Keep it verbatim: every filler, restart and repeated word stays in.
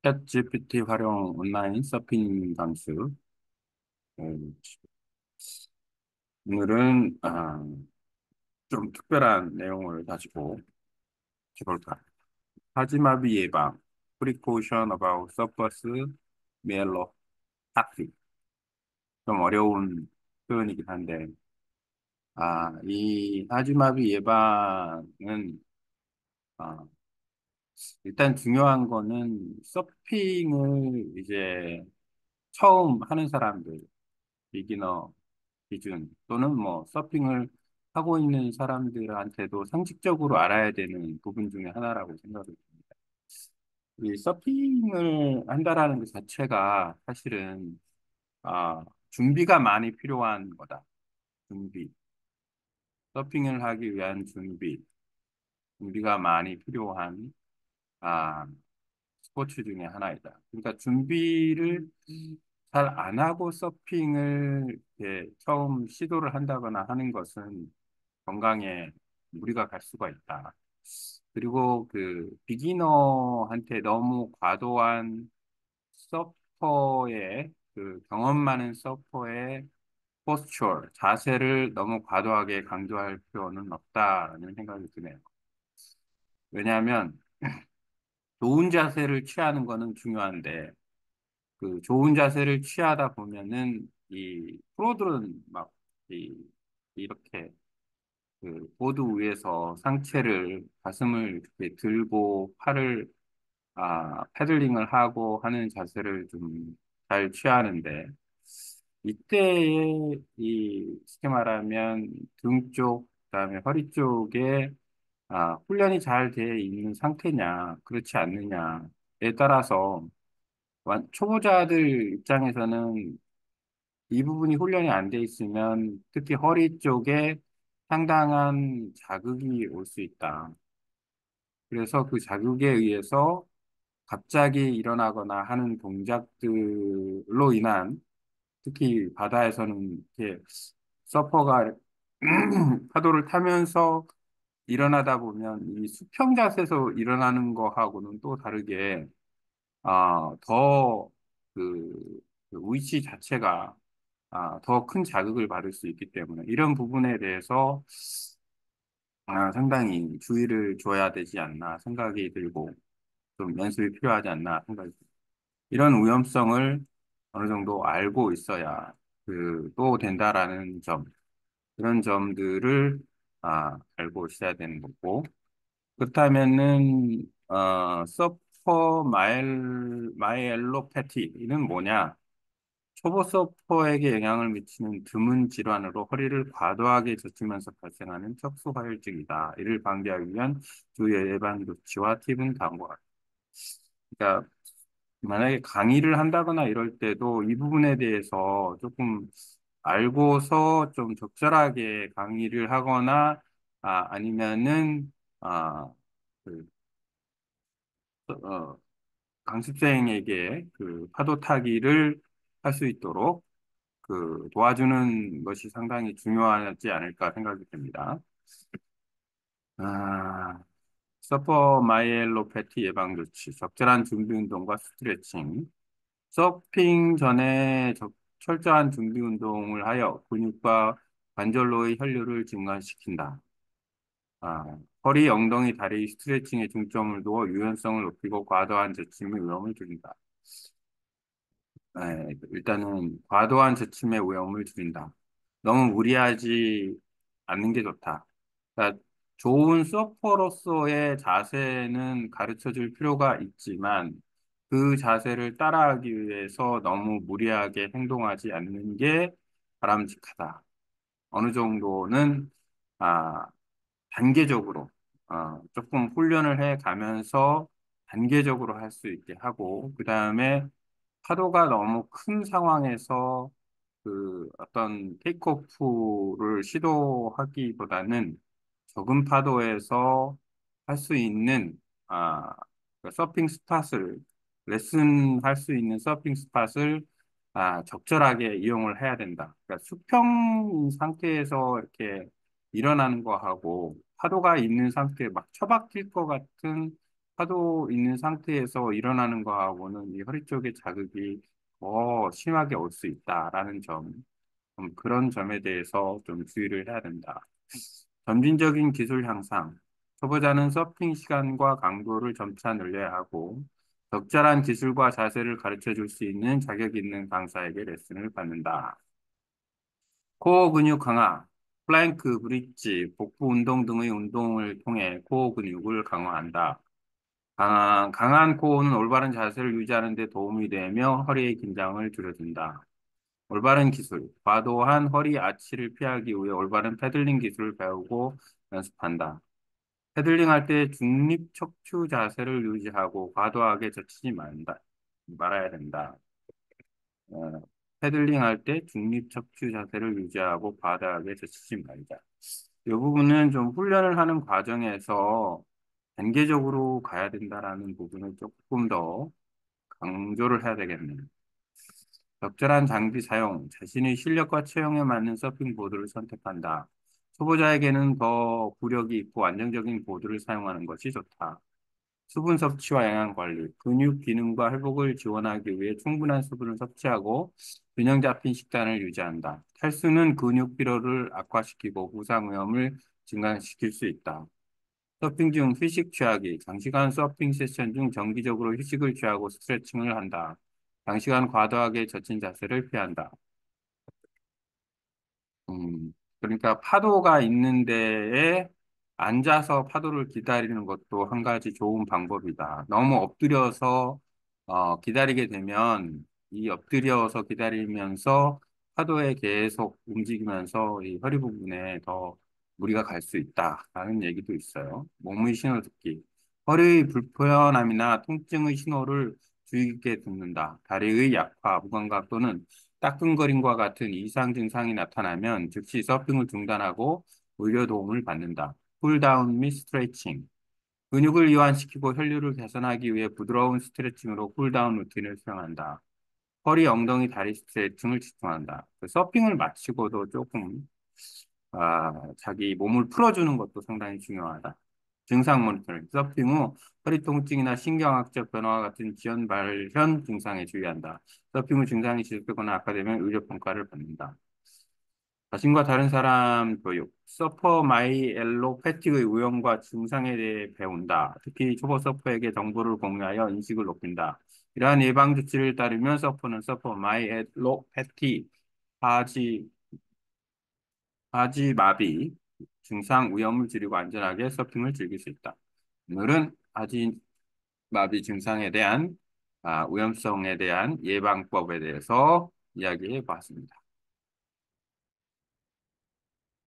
챗 지피티 활용 온라인 서핑 강습. 음, 오늘은 아, 좀 특별한 내용을 가지고 해볼까. 하지마비 예방, Precaution about Surface Myelopathy. 좀 어려운 표현이긴 한데, 아, 이 하지마비 예방은 아, 일단 중요한 거는 서핑을 이제 처음 하는 사람들, 비기너 기준 또는 뭐 서핑을 하고 있는 사람들한테도 상식적으로 알아야 되는 부분 중에 하나라고 생각을 듭니다. 이 서핑을 한다라는 것 자체가 사실은 아, 준비가 많이 필요한 거다. 준비. 서핑을 하기 위한 준비. 준비가 많이 필요한 아, 스포츠 중에 하나이다. 그러니까 준비를 잘 안 하고 서핑을 이렇게 처음 시도를 한다거나 하는 것은 건강에 무리가 갈 수가 있다. 그리고 그 비기너한테 너무 과도한 서퍼의 그 경험 많은 서퍼의 포스처, 자세를 너무 과도하게 강조할 필요는 없다라는 생각이 드네요. 왜냐하면 좋은 자세를 취하는 거는 중요한데 그 좋은 자세를 취하다 보면은 이 프로들은 막 이, 이렇게 그 보드 위에서 상체를 가슴을 이렇게 들고 팔을 아, 패들링을 하고 하는 자세를 좀 잘 취하는데 이때에 이 쉽게 말하면 등 쪽, 그다음에 허리 쪽에 아, 훈련이 잘 돼 있는 상태냐, 그렇지 않느냐에 따라서 완- 초보자들 입장에서는 이 부분이 훈련이 안 돼 있으면 특히 허리 쪽에 상당한 자극이 올 수 있다. 그래서 그 자극에 의해서 갑자기 일어나거나 하는 동작들로 인한 특히 바다에서는 이렇게 서퍼가 파도를 타면서 일어나다 보면 이 수평 자세에서 일어나는 거하고는 또 다르게 아, 더 그, 그 위치 자체가 아, 더 큰 자극을 받을 수 있기 때문에 이런 부분에 대해서 아, 상당히 주의를 줘야 되지 않나 생각이 들고 좀 연습이 필요하지 않나 생각이 듭니다. 이런 위험성을 어느 정도 알고 있어야 그, 또 된다라는 점, 그런 점들을 아, 알고 있어야 되는 거고 그렇다면은 어, 서퍼 마일, 마이엘로패티는 뭐냐? 초보 서퍼에게 영향을 미치는 드문 질환으로 허리를 과도하게 젖히면서 발생하는 척수화혈증이다. 이를 방지하기 위한 주의 예방 조치와 팁은 다음과 같다. 그러니까 만약에 강의를 한다거나 이럴 때도 이 부분에 대해서 조금 알고서 좀 적절하게 강의를 하거나 아, 아니면은 아, 그, 어, 강습생에게 그 파도 타기를 할 수 있도록 그 도와주는 것이 상당히 중요하지 않을까 생각이 듭니다. 아, 서퍼 마이엘로패티 예방 조치, 적절한 준비 운동과 스트레칭. 서핑 전에 적- 철저한 준비 운동을 하여 근육과 관절로의 혈류를 증가시킨다. 아, 허리, 엉덩이, 다리 스트레칭에 중점을 두어 유연성을 높이고 과도한 저침의 위험을 줄인다. 네, 일단은 과도한 저침의 위험을 줄인다. 너무 무리하지 않는 게 좋다. 그러니까 좋은 서퍼로서의 자세는 가르쳐 줄 필요가 있지만 그 자세를 따라하기 위해서 너무 무리하게 행동하지 않는 게 바람직하다. 어느 정도는 아, 단계적으로 어, 조금 훈련을 해 가면서 단계적으로 할 수 있게 하고 그 다음에 파도가 너무 큰 상황에서 그 어떤 테이크오프를 시도하기보다는 적은 파도에서 할 수 있는 아, 그 서핑 스팟을 레슨 할 수 있는 서핑 스팟을 아, 적절하게 이용을 해야 된다. 그러니까 수평 상태에서 이렇게 일어나는 거하고 파도가 있는 상태에 막 처박힐 것 같은 파도 있는 상태에서 일어나는 거하고는 이 허리 쪽에 자극이 더 심하게 올 수 있다라는 점, 음, 그런 점에 대해서 좀 주의를 해야 된다. 점진적인 기술 향상. 초보자는 서핑 시간과 강도를 점차 늘려야 하고, 적절한 기술과 자세를 가르쳐 줄 수 있는 자격 있는 강사에게 레슨을 받는다. 코어 근육 강화. 플랭크, 브릿지, 복부 운동 등의 운동을 통해 코어 근육을 강화한다. 강한, 강한 코어는 올바른 자세를 유지하는 데 도움이 되며 허리의 긴장을 줄여준다. 올바른 기술, 과도한 허리 아치를 피하기 위해 올바른 패들링 기술을 배우고 연습한다. 패들링 할 때 중립 척추 자세를 유지하고 과도하게 젖히지 말다, 말아야 된다. 어, 패들링 할 때 중립 척추 자세를 유지하고 과다하게 젖히지 말자. 이 부분은 좀 훈련을 하는 과정에서 단계적으로 가야 된다라는 부분을 조금 더 강조를 해야 되겠네요. 적절한 장비 사용, 자신의 실력과 체형에 맞는 서핑 보드를 선택한다. 초보자에게는 더 부력이 있고 안정적인 보드를 사용하는 것이 좋다. 수분 섭취와 영양 관리, 근육 기능과 회복을 지원하기 위해 충분한 수분을 섭취하고 균형 잡힌 식단을 유지한다. 탈수는 근육 피로를 악화시키고 부상 위험을 증가시킬 수 있다. 서핑 중 휴식 취하기, 장시간 서핑 세션 중 정기적으로 휴식을 취하고 스트레칭을 한다. 장시간 과도하게 젖힌 자세를 피한다. 음, 그러니까 파도가 있는 데에 앉아서 파도를 기다리는 것도 한 가지 좋은 방법이다. 너무 엎드려서 어, 기다리게 되면 이 엎드려서 기다리면서 파도에 계속 움직이면서 이 허리 부분에 더 무리가 갈 수 있다라는 얘기도 있어요. 몸의 신호 듣기. 허리 불편함이나 통증의 신호를 주의 깊게 듣는다. 다리의 약화, 무감각 또는 따끔거림과 같은 이상 증상이 나타나면 즉시 서핑을 중단하고 의료 도움을 받는다. 쿨다운 및 스트레칭. 근육을 이완시키고 혈류를 개선하기 위해 부드러운 스트레칭으로 쿨다운 루틴을 수행한다. 허리, 엉덩이, 다리 스트레칭을 집중한다. 그 서핑을 마치고도 조금 아, 자기 몸을 풀어주는 것도 상당히 중요하다. 증상 모니터링. 서핑 후 허리 통증이나 신경학적 변화와 같은 지연 발현 증상에 주의한다. 서핑 후 증상이 지속되거나 악화되면 의료 평가를 받는다. 자신과 다른 사람 교육. 서퍼 마이엘로패틱의 위험과 증상에 대해 배운다. 특히 초보 서퍼에게 정보를 공유하여 인식을 높인다. 이러한 예방 조치를 따르면 서퍼는 서퍼 마이엘로패틱 하지 하지 마비 증상 위험을 줄이고 안전하게 서핑을 즐길 수 있다. 오늘은 하지 마비 증상에 대한 아, 위험성에 대한 예방법에 대해서 이야기해 봤습니다.